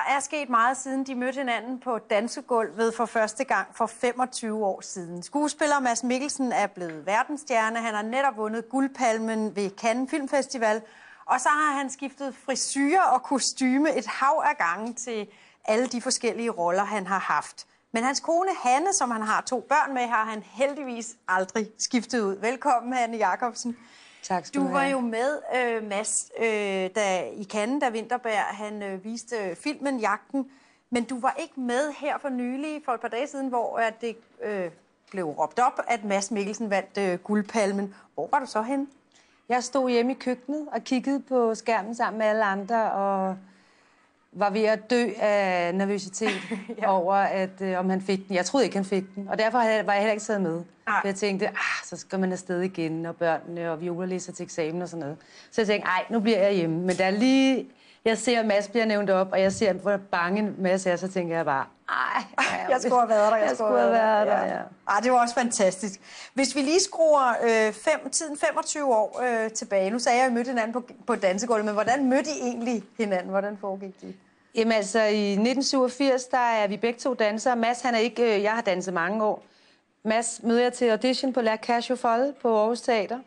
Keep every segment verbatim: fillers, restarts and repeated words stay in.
er sket meget siden de mødte hinanden på dansegulvet for første gang for femogtyve år siden. Skuespiller Mads Mikkelsen er blevet verdensstjerne. Han har netop vundet Guldpalmen ved Cannes Filmfestival. Og så har han skiftet frisyrer og kostyme et hav af gange til alle de forskellige roller, han har haft. Men hans kone Hanne, som han har to børn med, har han heldigvis aldrig skiftet ud. Velkommen, Hanne Jacobsen. Tak skal du Du var have. jo med, øh, Mads, øh, da, i Cannes, da Vinterberg han øh, viste øh, filmen Jagten. Men du var ikke med her for nylig, for et par dage siden, hvor at det øh, blev råbt op, at Mads Mikkelsen vandt øh, Guldpalmen. Hvor var du så henne? Jeg stod hjemme i køkkenet og kiggede på skærmen sammen med alle andre, og var ved at dø af nervøsitet ja. over, at, øh, om han fik den. Jeg troede ikke, han fik den, og derfor var jeg heller ikke taget med. For jeg tænkte, ah, så skal man afsted igen, og børnene og Viola læser til eksamen og sådan noget. Så jeg tænkte, ej, nu bliver jeg hjemme. Men da lige jeg ser, at Mads bliver nævnt op, og jeg ser, hvor bange Mads er, så tænker jeg bare, ej, jeg skulle have været der, jeg, jeg skulle have været der. Ja. Ja. Ej, det var også fantastisk. Hvis vi lige skruer øh, fem, tiden femogtyve år øh, tilbage, nu sagde jeg, at I mødte hinanden på, på dansegulvet, men hvordan mødte I egentlig hinanden? Hvordan foregik det? Jamen altså, i nitten syvogfirs, der er vi begge to dansere. Mads, han er ikke, øh, jeg har danset mange år. Mads møder jeg til audition på La Cage aux Folles på Aarhus Teater.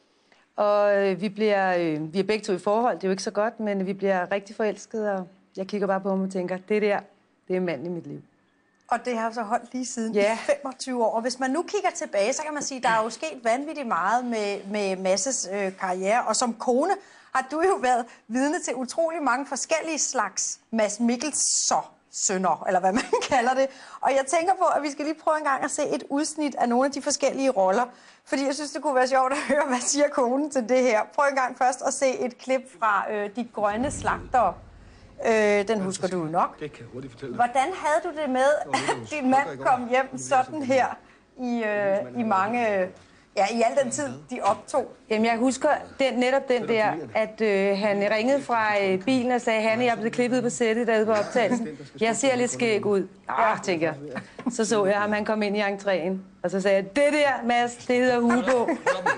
Og øh, vi bliver, øh, vi er begge to i forhold, det er jo ikke så godt, men vi bliver rigtig forelskede, og jeg kigger bare på ham og tænker, det der, det er manden i mit liv. Og det har så holdt lige siden ja. femogtyve år. Og hvis man nu kigger tilbage, så kan man sige, at der er jo sket vanvittigt meget med, med Masses øh, karriere. Og som kone har du jo været vidne til utrolig mange forskellige slags Mads Mikkelser sønner, eller hvad man kalder det. Og jeg tænker på, at vi skal lige prøve en gang at se et udsnit af nogle af de forskellige roller. Fordi jeg synes, det kunne være sjovt at høre, hvad siger konen til det her. Prøv en gang først at se et klip fra øh, De Grønne Slagtere. Øh, den husker du nok. Det kan jeg hurtigt fortælle. Hvordan havde du det med, at din mand kom hjem sådan her i, øh, i mange... Øh, ja, i al den tid, de optog? Jamen, jeg husker den, netop den der, at øh, han ringede fra øh, bilen og sagde, Hanne, jeg er blevet klippet på sættet derude på optagelsen. Jeg ser lidt skæg ud. Ah, tænker jeg. Så så jeg ham, han kom ind i entréen, og så sagde jeg, det der, Mads, det hedder hue på.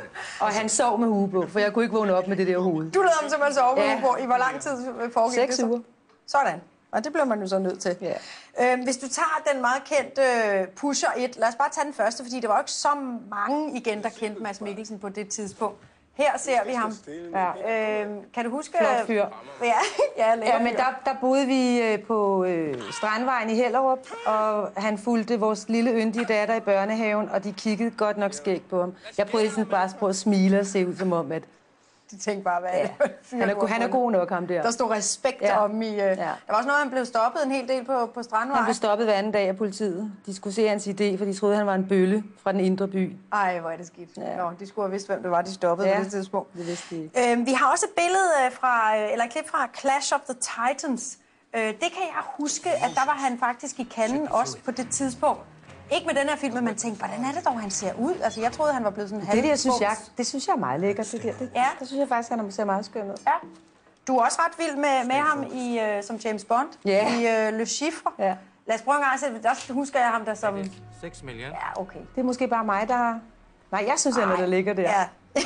Og han sov med hue på, for jeg kunne ikke vågne op med det der hoved. Du lavede ham simpelthen sove med hue på. I hvor lang tid foregik Seks det så? uger. Sådan. Og det bliver man jo så nødt til. Ja. Øh, hvis du tager den meget kendte øh, Pusher et, lad os bare tage den første, fordi der var jo ikke så mange igen, der kendte Mads Mikkelsen på det tidspunkt. Her ser vi ham. Ja. Øh, kan du huske... Flot fyr. Ja, ja, ja men der, der boede vi øh, på øh, Strandvejen i Hellerup, og han fulgte vores lille yndige datter i børnehaven, og de kiggede godt nok skæg på ham. Jeg prøvede sådan bare på at smile og se ud som om, at de tænkte bare, hvad er det? Ja. Han, er, han er god nok, ham der. Der stod respekt ja. om i... Uh... Ja. Der var også noget, han blev stoppet en hel del på, på Strandvejen. Han blev stoppet hver anden dag af politiet. De skulle se hans idé, for de troede, han var en bølle fra den indre by. Ej, hvor er det skidt. Ja. Nå, de skulle have vidst, hvem det var, de stoppede ja. på det tidspunkt. Det vidste de ikke. Øhm, vi har også et billede fra, eller et klip fra Clash of the Titans. Øh, det kan jeg huske, at der var han faktisk i Cannes også på det tidspunkt. Ikke med den her film, men man tænkte, hvordan er det dog, han ser ud? Altså, jeg troede, han var blevet sådan halv. Det der, synes jeg, det synes jeg er meget lækkert. Det, der. Det, ja. det synes jeg faktisk, han ser meget skøn ud. Ja. Du er også ret vild med, med ham i, uh, som James Bond, ja. i uh, Le Chiffre. Ja. Lad os prøve en gang at se, der husker jeg ham der som... seks millioner. Ja, okay. Det er måske bare mig, der har... Nej, jeg synes, at det ligger der. Ja.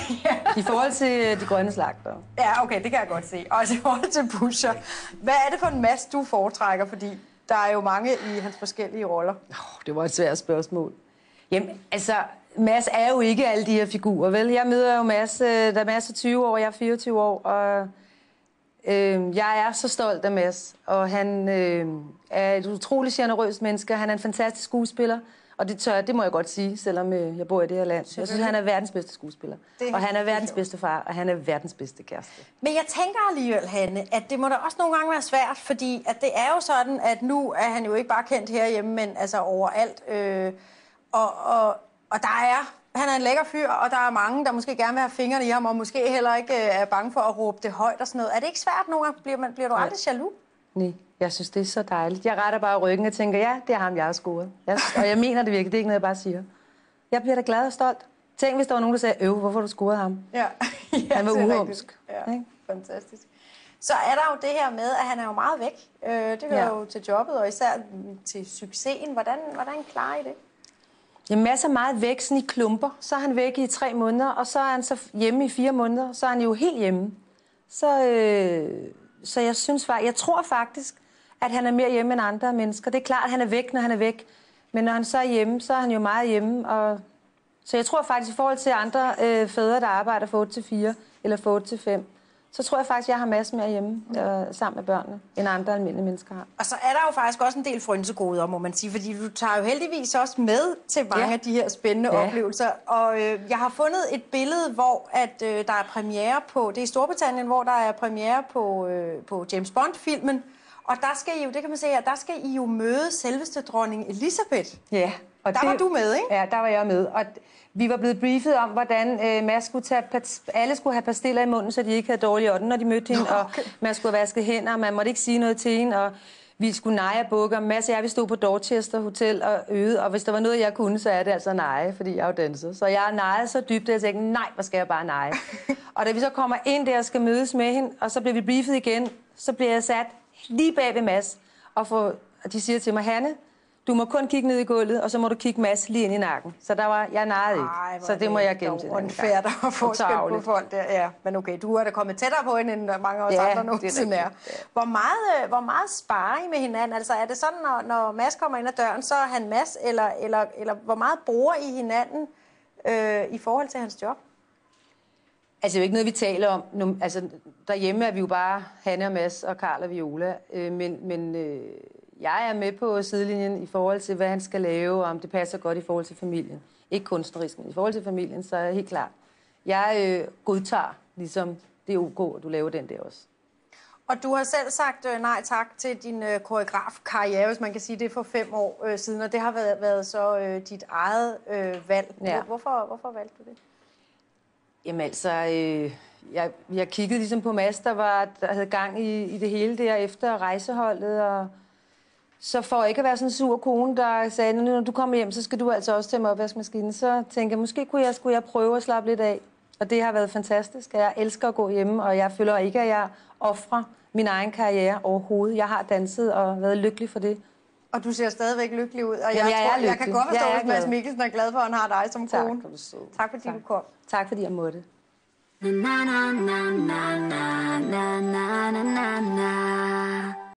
I forhold til De Grønne Slagtere. Ja, okay, det kan jeg godt se. Og i forhold til Pusher. Hvad er det for en Mads, du foretrækker? Fordi der er jo mange i hans forskellige roller. Oh, det var et svært spørgsmål. Jamen, altså, Mads er jo ikke alle de her figurer, vel? Jeg møder jo Mads, der er Mads er tyve år, jeg er fireogtyve år, og øh, jeg er så stolt af Mads. Og han øh, er et utroligt generøst menneske, han er en fantastisk skuespiller, og det tør det må jeg godt sige, selvom øh, jeg bor i det her land. Jeg synes, han er verdens bedste skuespiller, og han er verdens bedste far, og han er verdens bedste kæreste. Men jeg tænker alligevel, Hanne, at det må da også nogle gange være svært, fordi at det er jo sådan, at nu er han jo ikke bare kendt herhjemme, men altså overalt. Øh, og, og, og der er, han er en lækker fyr, og der er mange, der måske gerne vil have fingrene i ham, og måske heller ikke er bange for at råbe det højt og sådan noget. Er det ikke svært nogle gange? Bliver, man, bliver du aldrig jaloux? Nej, jeg synes, det er så dejligt. Jeg retter bare ryggen og tænker, ja, det er ham, jeg har scoret. Jeg, og jeg mener det virkelig, det er ikke noget, jeg bare siger. Jeg bliver da glad og stolt. Tænk, hvis der var nogen, der sagde, øv, hvorfor har du scoret ham? Ja. ja han var uhumsk. Ja, fantastisk. Så er der jo det her med, at han er jo meget væk. Øh, det hører ja. jo til jobbet, og især til succesen. Hvordan, hvordan klarer I det? Jamen, Mads er meget væk, sådan i klumper. Så er han væk i tre måneder, og så er han så hjemme i fire måneder. Så er han jo helt hjemme. Så, øh, så jeg synes faktisk, jeg tror faktisk, at han er mere hjemme end andre mennesker. Det er klart, at han er væk, når han er væk. Men når han så er hjemme, så er han jo meget hjemme. Og... Så jeg tror faktisk, i forhold til andre øh, fædre, der arbejder fra otte til fire eller fra otte til fem, så tror jeg faktisk, at jeg har masser mere hjemme øh, sammen med børnene, end andre almindelige mennesker har. Og så er der jo faktisk også en del frynsegoder, må man sige, fordi du tager jo heldigvis også med til mange ja. af de her spændende ja. oplevelser. Og øh, jeg har fundet et billede, hvor at, øh, der er premiere på, det er i Storbritannien, hvor der er premiere på, øh, på James Bond-filmen. Og der skal I jo, det kan man se, at der skal I jo møde selveste dronning Elizabeth. Ja. Og der det, var du med, ikke? Ja, der var jeg med. Og vi var blevet briefet om, hvordan øh, man skulle tage, alle skulle have pastiller i munden, så de ikke havde dårlig ånden, når de mødte hende. Okay. Og man skulle vaske hænder, og man måtte ikke sige noget til hende. Og vi skulle neje og bukke. Og masser af jer, vi stod på Dorchester Hotel og øvede. Og hvis der var noget, jeg kunne, så er det altså neje, fordi jeg er jo danset. Så jeg nejede så dybt, at jeg tænkte, nej, hvor skal jeg bare neje. Og da vi så kommer ind der og skal mødes med hende, og så bliver vi briefet igen, så bliver jeg sat lige bag ved Mads. Og, for, og de siger til mig, Hanne, du må kun kigge ned i gulvet, og så må du kigge Mads lige ind i nakken. Så der var, jeg narrede ikke. Ej, så det må jeg gemme til den gang. Unfair, der var forskel på folk der. Ja, men okay, du er da kommet tættere på hende, end mange af os ja, andre nogensinde er. Hvor meget, hvor meget sparer I med hinanden? Altså er det sådan, når, når Mads kommer ind ad døren, så er han Mads, eller, eller, eller hvor meget bruger I hinanden øh, i forhold til hans job? Altså det er jo ikke noget, vi taler om. Nu, altså derhjemme er vi jo bare Hanne og Mads og Karl og Viola. Øh, men... men øh, jeg er med på sidelinjen i forhold til, hvad han skal lave, og om det passer godt i forhold til familien. Ikke kunstnerisk, men i forhold til familien, så er det helt klart. Jeg øh, godtager, ligesom det er ok, at du laver den der også. Og du har selv sagt øh, nej tak til din øh, koreografkarriere, hvis man kan sige det, for fem år øh, siden, og det har været, været så øh, dit eget øh, valg. Ja. Hvorfor, hvorfor valgte du det? Jamen altså, øh, jeg, jeg kiggede ligesom på Mads, der, var, der havde gang i, i det hele der efter rejseholdet, og så for ikke at være sådan en sur kone, der sagde, når du kommer hjem, så skal du altså også tæmme opvaskemaskinen. Så tænkte jeg, måske kunne jeg, skulle jeg prøve at slappe lidt af. Og det har været fantastisk. Jeg elsker at gå hjemme, og jeg føler ikke, at jeg offrer min egen karriere overhovedet. Jeg har danset og været lykkelig for det. Og du ser stadigvæk lykkelig ud. Og Jamen, jeg, jeg, tror, jeg kan godt forstå, at Mads Mikkelsen er glad for, at han har dig som tak, kone. Tak fordi tak. du kom. Tak fordi jeg måtte. Na na na na na na na na na.